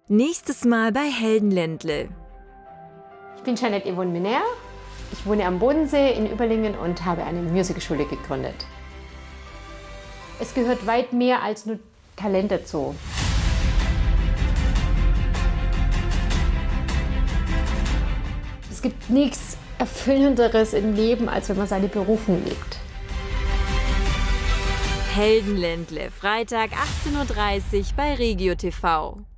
Nächstes Mal bei Heldenländle. Ich bin Jeanette Yvonne Miner. Ich wohne am Bodensee in Überlingen und habe eine Musicalschule gegründet. Es gehört weit mehr als nur Talent dazu. Es gibt nichts Erfüllenderes im Leben, als wenn man seine Berufung lebt. Heldenländle, Freitag 18:30 Uhr bei Regio TV.